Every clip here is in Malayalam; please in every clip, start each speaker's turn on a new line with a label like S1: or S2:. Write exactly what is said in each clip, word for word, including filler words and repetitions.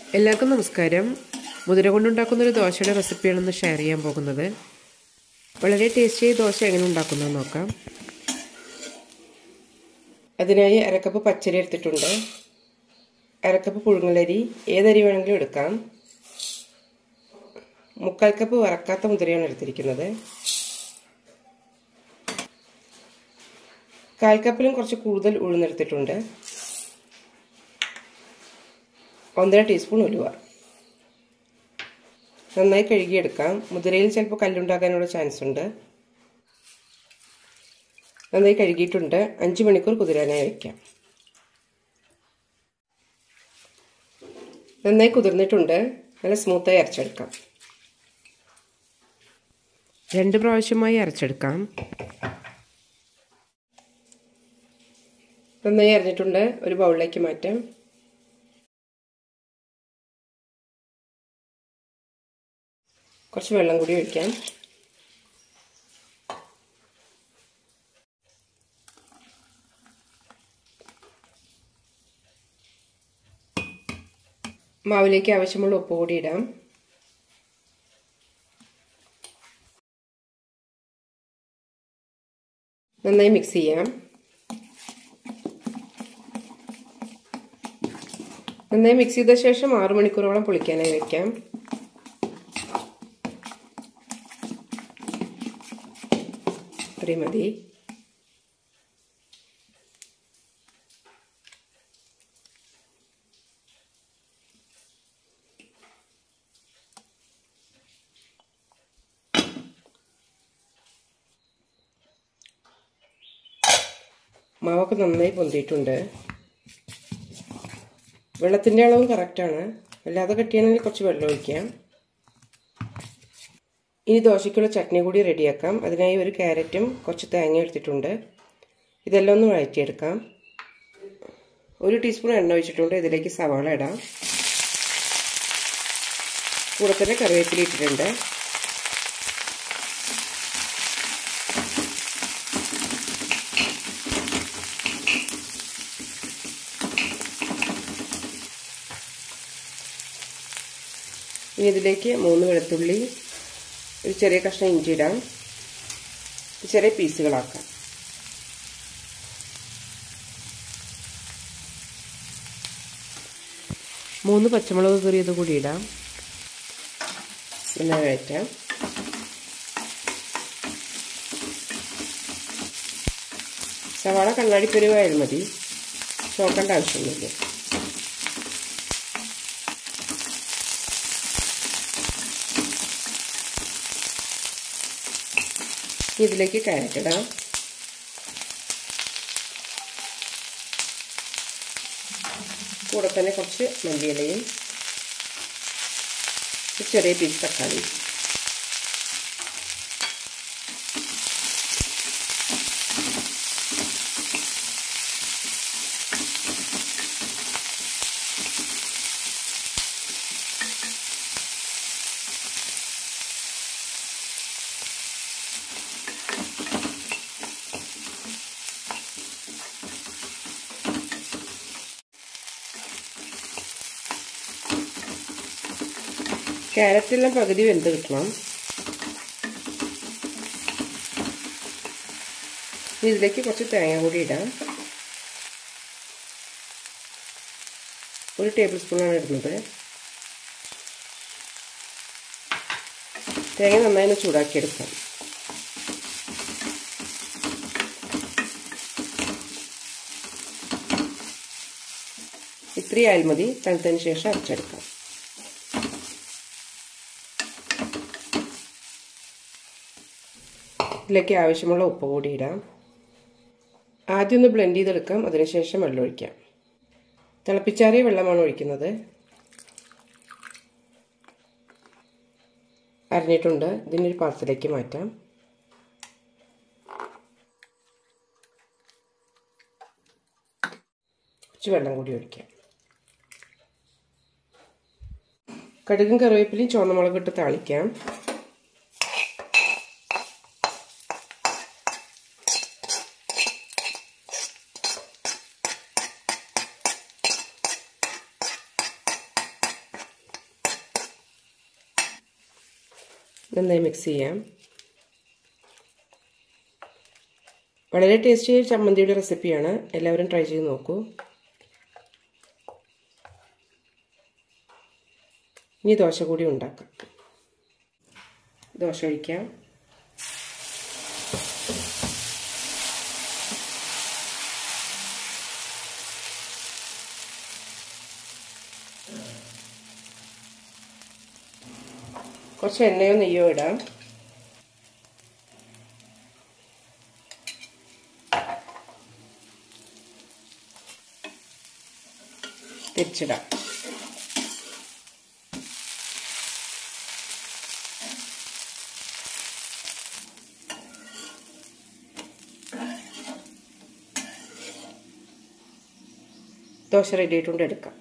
S1: എല്ലാവർക്കും നമസ്കാരം. മുതിര കൊണ്ടുണ്ടാക്കുന്നൊരു ദോശയുടെ റെസിപ്പിയാണ് ഇന്ന് ഷെയർ ചെയ്യാൻ പോകുന്നത്. വളരെ ടേസ്റ്റിയായ ദോശ എങ്ങനെ ഉണ്ടാക്കുന്നത് നോക്കാം. അതിനായി അരക്കപ്പ് പച്ചരി എടുത്തിട്ടുണ്ട്. അരക്കപ്പ് പുഴുങ്ങലരി, ഏതരി വേണമെങ്കിലും എടുക്കാം. മുക്കാൽ കപ്പ് വറക്കാത്ത മുതിരയാണ് എടുത്തിരിക്കുന്നത്. കാൽ കപ്പിലും കുറച്ച് കൂടുതൽ ഉഴുന്നെടുത്തിട്ടുണ്ട്. ഒന്നര ടീസ്പൂൺ ഉലുവ. നന്നായി കഴുകിയെടുക്കാം. മുതിരയിൽ ചിലപ്പോൾ കല്ലുണ്ടാകാനുള്ള ചാൻസ് ഉണ്ട്. നന്നായി കഴുകിയിട്ടുണ്ട്. അഞ്ച് മണിക്കൂർ കുതിരാനായി വയ്ക്കാം. നന്നായി കുതിർന്നിട്ടുണ്ട്. നല്ല സ്മൂത്തായി അരച്ചെടുക്കാം. രണ്ട് പ്രാവശ്യമായി അരച്ചെടുക്കാം. നന്നായി അരഞ്ഞിട്ടുണ്ട്. ഒരു ബൗളിലേക്ക് മാറ്റാം. കുറച്ച് വെള്ളം കൂടി ഒഴിക്കാം. മാവിലേക്ക് ആവശ്യമുള്ള ഉപ്പ് കൂടി ഇടാം. നന്നായി മിക്സ് ചെയ്യാം. നന്നായി മിക്സ് ചെയ്ത ശേഷം ആറു മണിക്കൂറോളം പുളിക്കാനായി വെക്കാം. ഇത്രയും മതി. മാവൊക്കെ നന്നായി പൊന്തിയിട്ടുണ്ട്. വെള്ളത്തിൻ്റെ അളവും കറക്റ്റാണ്. അല്ലാതെ കട്ടിയാണെങ്കിൽ കുറച്ച് വെള്ളം ഒഴിക്കാം. ഇനി ദോശയ്ക്കുള്ള ചട്നി കൂടി റെഡിയാക്കാം. അതിനായി ഒരു ക്യാരറ്റും കുറച്ച് തേങ്ങ എടുത്തിട്ടുണ്ട്. ഇതെല്ലാം ഒന്ന് വഴറ്റിയെടുക്കാം. ഒരു ടീസ്പൂൺ എണ്ണ ഒഴിച്ചിട്ടുണ്ട്. ഇതിലേക്ക് സവാള ഇടാം. കൂടെ തന്നെ കറിവേപ്പില ഇട്ടിട്ടുണ്ട്. ഇനി ഇതിലേക്ക് മൂന്ന് വെളുത്തുള്ളി, ഒരു ചെറിയ കഷ്ണം ഇഞ്ചി ഇടാം. ചെറിയ പീസുകളാക്കാം. മൂന്ന് പച്ചമുളക് കീറിയത് കൂടി ഇടാം. പിന്നെ വഴറ്റാം. സവാള കണ്ണാടിപ്പരുവായാലും മതി. ചോക്കേണ്ട ആവശ്യമൊന്നുമില്ല. ഇതിലേക്ക് ക്യാരറ്റ് ഇടാം. കൂടെ തന്നെ കുറച്ച് മല്ലിയിലയും ചെറിയ പീസ് തക്കാളി. ക്യാരറ്റെല്ലാം പകുതി വെന്ത് കിട്ടണം. ഇതിലേക്ക് കുറച്ച് തേങ്ങ കൂടി ഇടാം. ഒരു ടേബിൾ സ്പൂണാണ് ഇടുന്നത്. തേങ്ങ നന്നായി ഒന്ന് ചൂടാക്കിയെടുക്കാം. ഇത്രയും ആയാൽ മതി. തണുത്തതിന് ശേഷം അരച്ചെടുക്കാം. ഇതിലേക്ക് ആവശ്യമുള്ള ഉപ്പ് കൂടി ഇടാം. ആദ്യം ഒന്ന് ബ്ലെൻഡ് ചെയ്തെടുക്കാം. അതിനുശേഷം വെള്ളം ഒഴിക്കാം. തിളപ്പിച്ചാറിയ വെള്ളമാണ് ഒഴിക്കുന്നത്. അരിഞ്ഞിട്ടുണ്ട്. ഇതിനൊരു പാത്രത്തിലേക്ക് മാറ്റാം. കുറച്ച് വെള്ളം കൂടി ഒഴിക്കാം. കടുകും കറിവേപ്പിലയും ചുവന്ന മുളക് ഇട്ട് താളിക്കാം. നന്നായി മിക്സ് ചെയ്യാം. വളരെ ടേസ്റ്റി ചമ്മന്തിയുടെ റെസിപ്പിയാണ്, എല്ലാവരും ട്രൈ ചെയ്ത് നോക്കൂ. ഇനി ദോശ കൂടി ഉണ്ടാക്കാം. ദോശ ഒഴിക്കാം. കുറച്ച് എണ്ണയോ നെയ്യോ ഇടാം. തിരിച്ചിടാം. ദോശ റെഡി ആയിട്ടുണ്ട്, എടുക്കാം.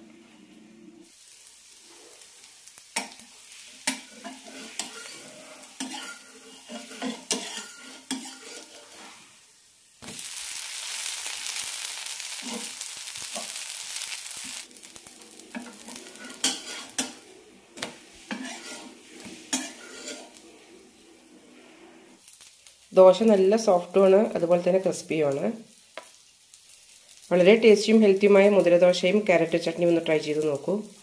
S1: ദോശ നല്ല സോഫ്റ്റുമാണ്, അതുപോലെ തന്നെ ക്രിസ്പിയുമാണ്. വളരെ ടേസ്റ്റിയും ഹെൽത്തിയുമായ മുതിര ദോശയും ക്യാരറ്റ് ചട്നിയും ഒന്ന് ട്രൈ ചെയ്ത് നോക്കൂ.